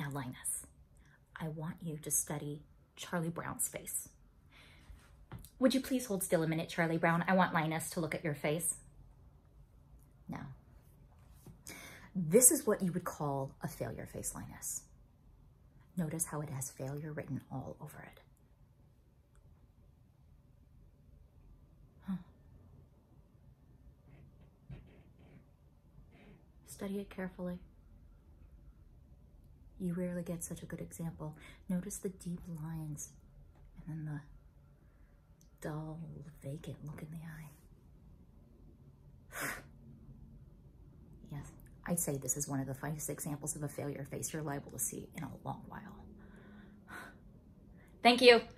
Now, Linus, I want you to study Charlie Brown's face. Would you please hold still a minute, Charlie Brown? I want Linus to look at your face. Now, this is what you would call a failure face, Linus. Notice how it has failure written all over it. Huh. Study it carefully. You rarely get such a good example. Notice the deep lines and then the dull, vacant look in the eye. Yes, I'd say this is one of the finest examples of a failure face you're liable to see in a long while. Thank you.